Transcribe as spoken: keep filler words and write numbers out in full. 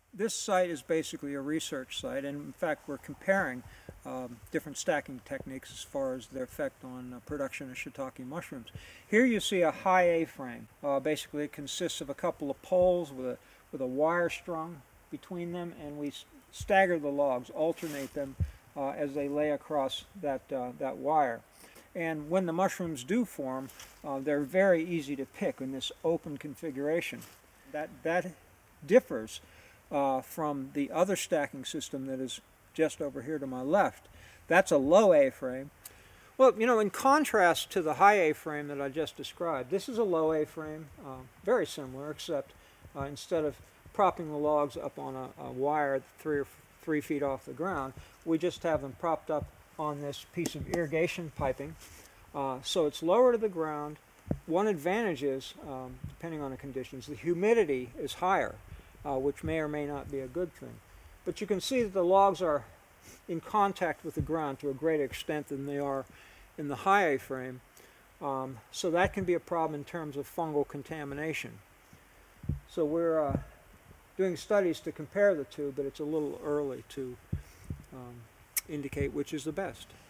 This site is basically a research site, and in fact we're comparing um, different stacking techniques as far as their effect on uh, production of shiitake mushrooms. Here you see a high A-frame. Uh, basically it consists of a couple of poles with a, with a wire strung between them, and we stagger the logs, alternate them uh, as they lay across that, uh, that wire. And when the mushrooms do form, uh, they're very easy to pick in this open configuration. That, that differs uh, from the other stacking system that is just over here to my left. That's a low A-frame. Well, you know, in contrast to the high A-frame that I just described, this is a low A-frame, uh, very similar, except uh, instead of propping the logs up on a, a wire three or three feet off the ground, we just have them propped up on this piece of irrigation piping. Uh, so it's lower to the ground. One advantage is, um, depending on the conditions, the humidity is higher, uh, which may or may not be a good thing. But you can see that the logs are in contact with the ground to a greater extent than they are in the high A-frame. Um, so that can be a problem in terms of fungal contamination. So we're uh, doing studies to compare the two, but it's a little early to um, indicate which is the best.